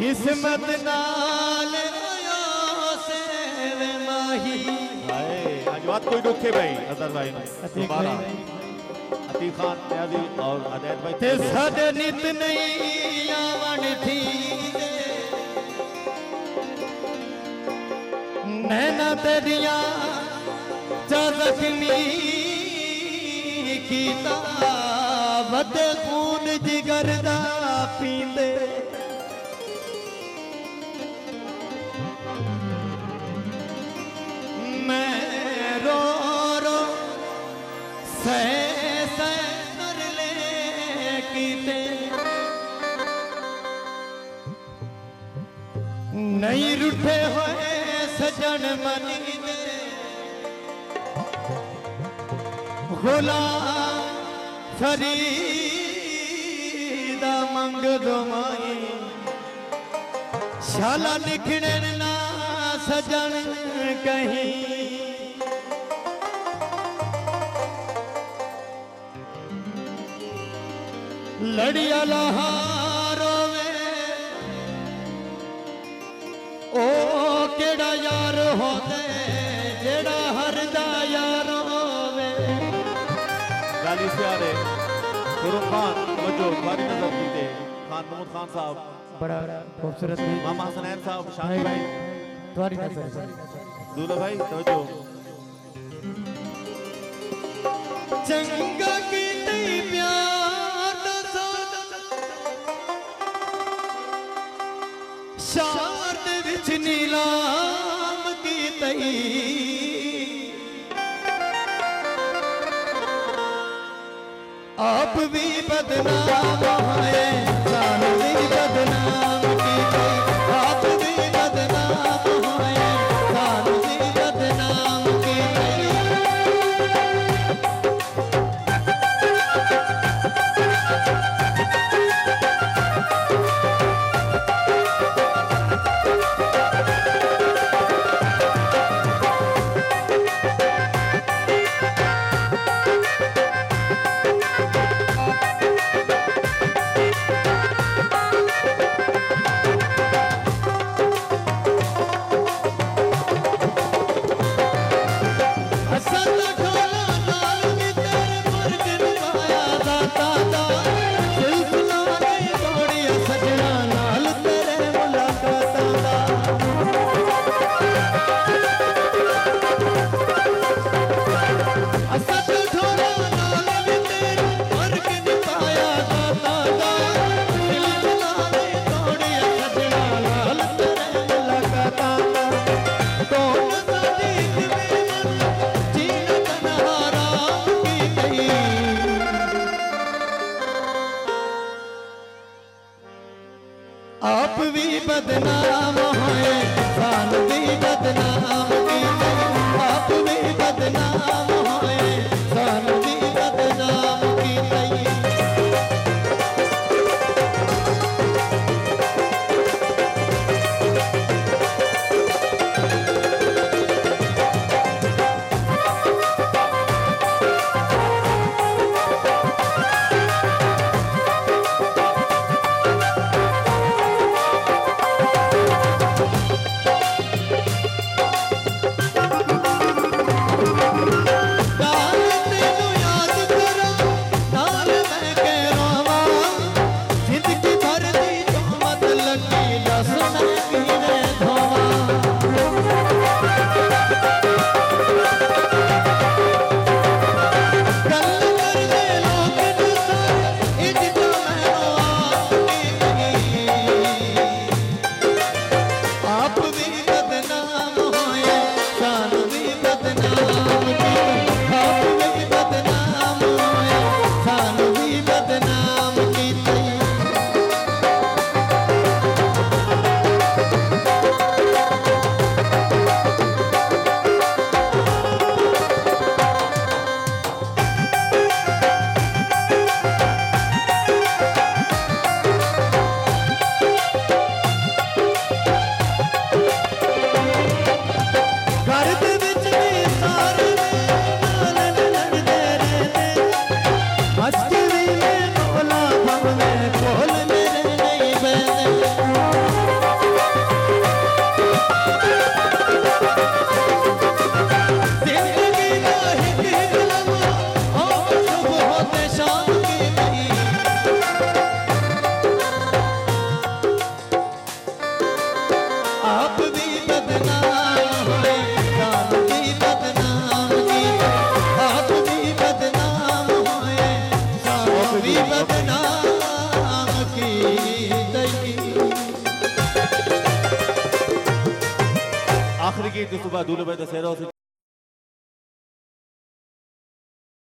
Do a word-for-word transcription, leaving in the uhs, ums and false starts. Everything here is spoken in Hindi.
किस्मत नाल आयो से वे माही हाय आज बात कोई दुखे भाई अदर भाई दोबारा अतीक खान न्याजी और अदैत भाई ते साडे नित नहीं आवन थी नैना तेरिया चा जख्मी कीता वद खून जिगर दा पींदे मैं रो रो सह सह कर ले कीते नहीं रूठे होए सजन मनी दे गुलाम फरीदा मंग दो माई शाला निखड़े ना सजन कहीं लड़िया लहारो में ओ केड़ा यार होते जेड़ा हरदा यार होवे गाली से आ रहे फुरुख खान वजो बारी नजर कीते खान महमूद खान साहब बड़ा खूबसूरत मामा हसनैन साहब शानी भाई तुम्हारी नजर दूल्हा भाई तवज्जो चंगा की तई प्यार दा सौदा शार दे विच नीलाम की तई आप भी बदनाम है जान भी बदनाम की तई आप भी बदनाम है जान भी बदनाम की तई आप भी बदनाम है जान भी बदनाम की आप भी बदनाम है जान भी बदनाम की आप भी बदनाम होए सानू भी बदनाम कीता आप भी बदनाम होए सानू भी बदनाम कीता आखिरी गीत सुबह दूल्हे भाई दसेरा